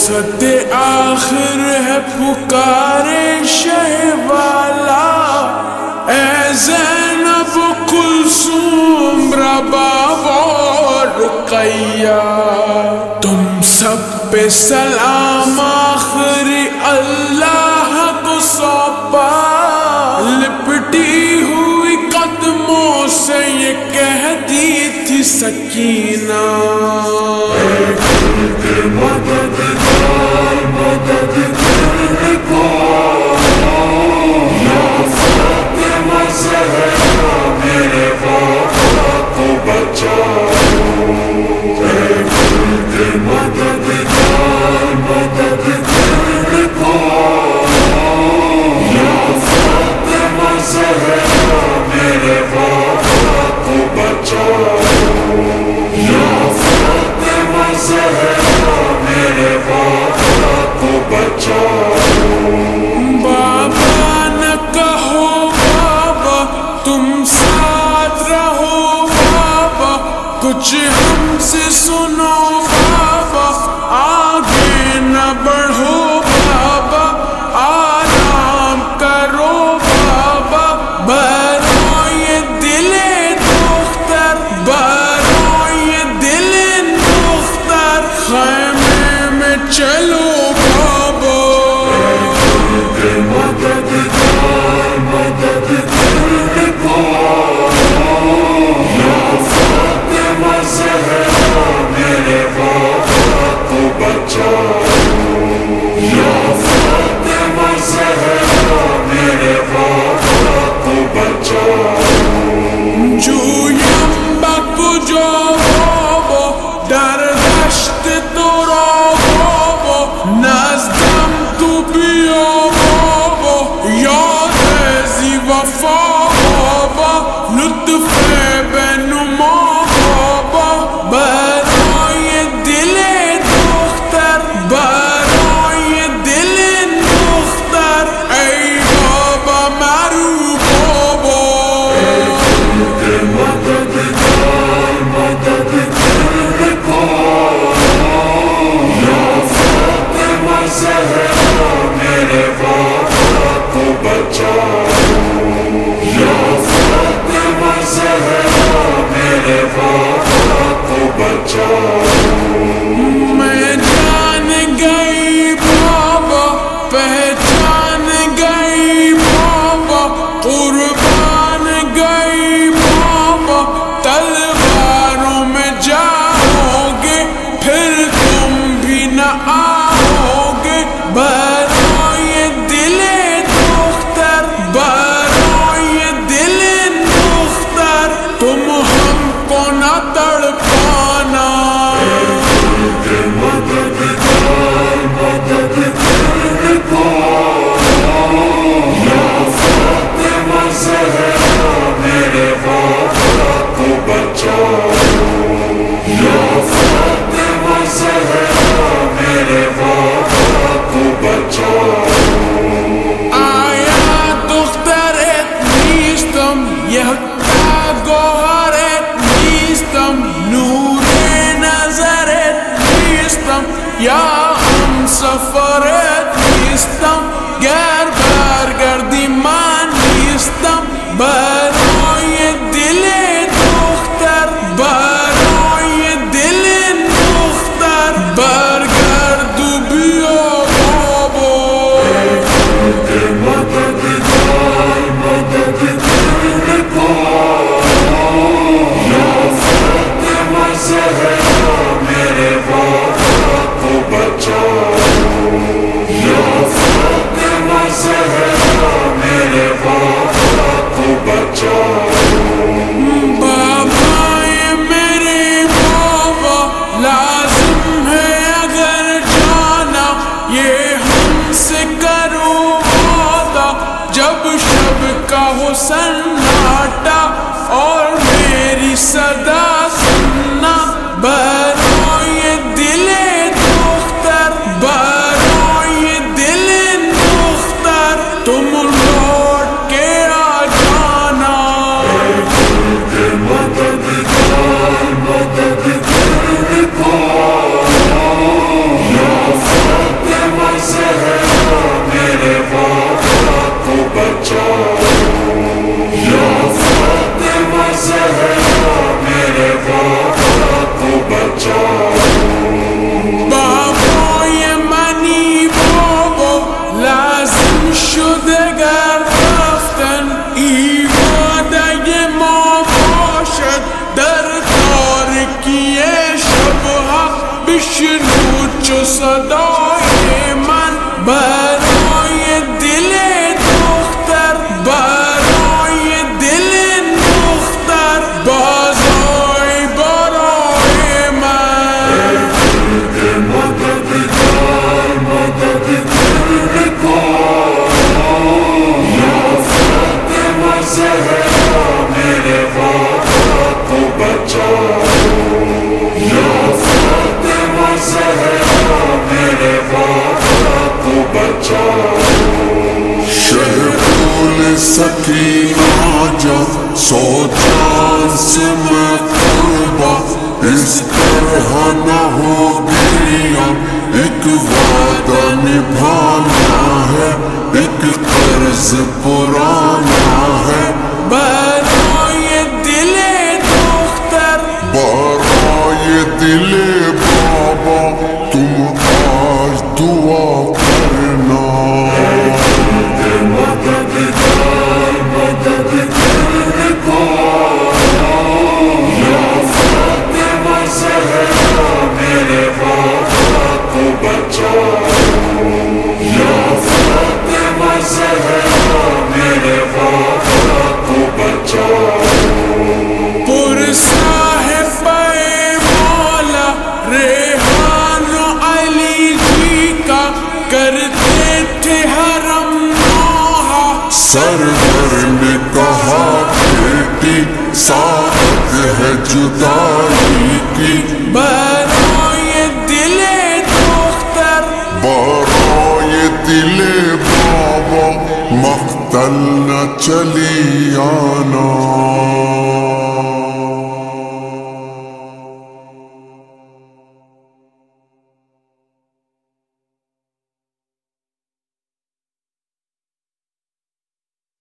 فرصت آخر ہے پکارے شہ والا، اے زینب کلثوم رباب اور رقیہ، تم سب پہ سلام آخری اللہ کو سونپا، لپٹی ہوئی قدموں سے یہ کہتی تھی سکینہ، مددگار مددگار کو یا فاطمہ زہرا میرے بابا کو بچاؤ، مددگار مددگار کو یا فاطمہ زہرا میرے بابا کو بچاؤ، یا فاطمہ زہرا میرے بابا کو بچاؤ۔ بابا نہ کہو بابا تم ساتھ رہو بابا، کچھ ہم سے سنو بابا، آگے نہ بڑھو بابا، آرام کرو بابا، برو یہ دل دختر، برو یہ دل دختر، خیمے میں چلو بابا، مددگار مددگار کو یا فاطمہ زہرا میرے بابا کو بچاؤ، یا فاطمہ زہرا میرے بابا کو بچاؤ۔ جویم بکجا بابا در دشت تو را بابا، نزدم تو بیا بابا، یاد زی وفا بابا، لطف بنما بابا، برای دل دختر، برای دل دختر، ای بابا مرو بابا، مددگار مددگار کو یا فاطمہ زہرا میرے بابا کو بچاؤ، یا فاطمہ زہرا میرے بابا کو بچاؤ۔ میں جان گئی بابا، پہچان گئی بابا، قربان گئی بابا، تلواروں میں جاؤ گے پھر تم بھی نہ آؤ گے، برو یہ دل دختر، برو یہ دل دختر، تم ہم کو نہ تڑپانا، مددگار مددگار کو یا فاطمہ زہرا میرے بابا کو بچاؤ، یا فاطمہ زہرا میرے بابا کو بچاؤ۔ آیا دخترت نیستم، یکتا گوهرت نیستم، نور نظرت نیستم، یا هم سفرت نیستم، گر برگردی من نیستم، برای دل دختر، برای دل دختر، برگردو بیا بابا، مددگار مددگار کو یا فاطمہ زہرا میرے بابا کو بچاؤ، یا فاطمہ زہرا میرے بابا کو بچاؤ۔ بابا یہ میرے بابا لازم ہے اگر جانا، یہ ہم سے کرو وعدہ، جب شب کا ہو سناٹا اور میری صدا سننا، برو یہ دل دختر، برو سکینہ جب 100 جان سے میں قربا، اس طرح نہ ہوگی اب ایک وعدہ نبھانا ہے، ایک قرض پرانا ہے۔ برائے دل دختر، برائے دل بابا تم آج دعا کرنا، سرور نے کہا بیٹی ساتھ ہے جدائی کی، برائے دل دختر، برائے دل بابا مقتل نہ چلی آنا۔